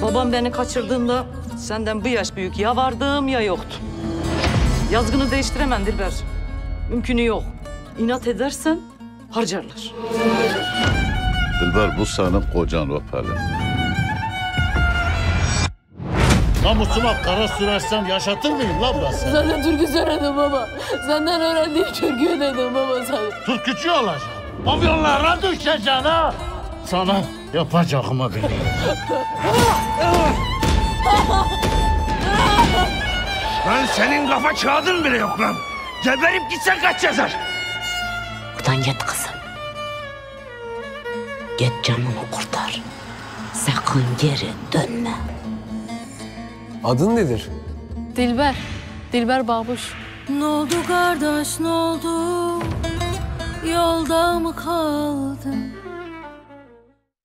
Babam beni kaçırdığında senden bir yaş büyük ya vardım ya yoktum. Yazgını değiştiremem Dilber. Mümkünü yok. İnat edersen harcarlar. Dilber bu senin kocan Röpeli. Namusuma kara sürersen yaşatır mıyım lan ben seni? Sana türkü söyledim baba. Senden öğrendiğim türküyü dedim baba sana. Türkücü olacağım. Pavyonlara düşeceksin ha. Sana yapacağımı biliyorum. Lan senin kafa kağıdın bile yok lan. Geberip gitsen kaç yazar? Buradan git kızım. Git canını kurtar. Sakın geri dönme. Adın nedir? Dilber. Dilber Babuş. Ne oldu kardeş, ne oldu? Yolda mı kaldın?